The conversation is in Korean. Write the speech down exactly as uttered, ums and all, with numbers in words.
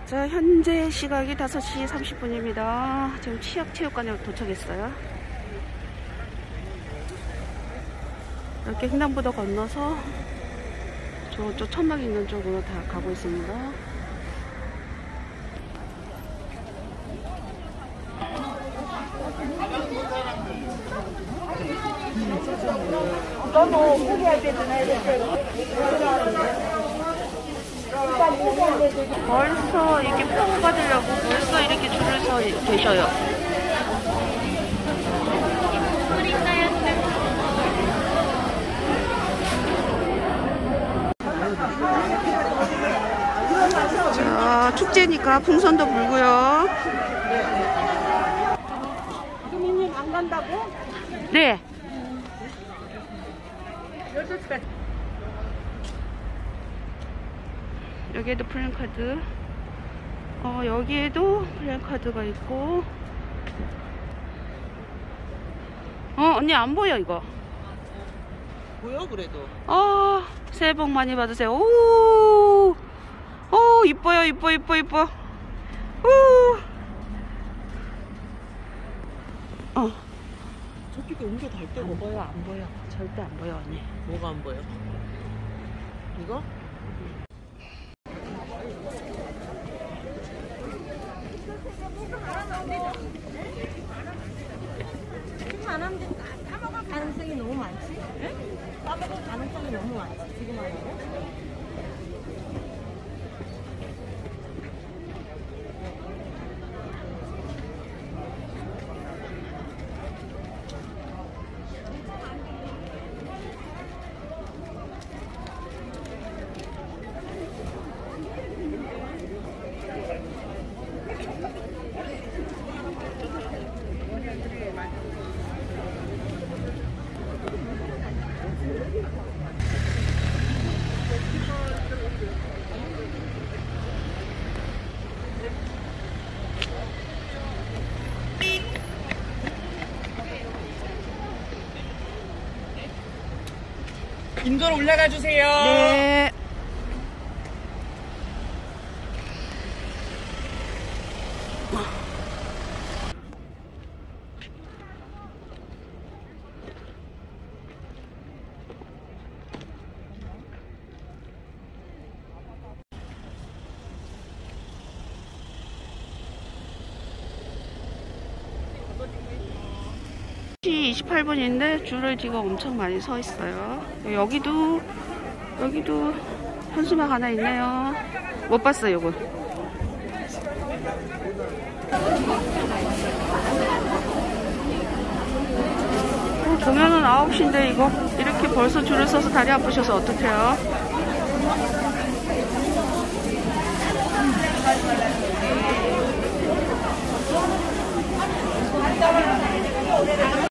자, 현재 시각이 다섯 시 삼십 분입니다. 지금 치약체육관에 도착했어요. 이렇게 횡단보도 건너서 저쪽 천막 있는 쪽으로 다 가고 있습니다. 벌써 이렇게 표 받으려고 벌써 이렇게 줄을 서 계셔요. 자, 축제니까 풍선도 불고요. 주민님 안 간다고? 네. 여기에도 플랜카드. 어, 여기에도 플랜카드가 있고. 어, 언니 안 보여 이거. 보여 그래도. 어, 새해 복 많이 받으세요. 오, 오, 이뻐요, 이뻐, 이뻐, 이뻐. 오. 어. 저쪽에 옮겨 달 데가 안 보여, 안 보여. 절대 안 보여, 언니. 뭐가 안 보여? 이거? 안 하면 까먹을 가능성이 너무 많지? 네? 까먹을 가능성이 너무 많지, 지금 하면. 인도로 올라가 주세요. 네. 이십팔 분인데 줄을 지금 엄청 많이 서 있어요. 여기도 여기도 현수막 하나 있네요. 못 봤어요, 이거. 어, 공연은 아홉 시인데 이거 이렇게 벌써 줄을 서서 다리 아프셔서 어떡해요?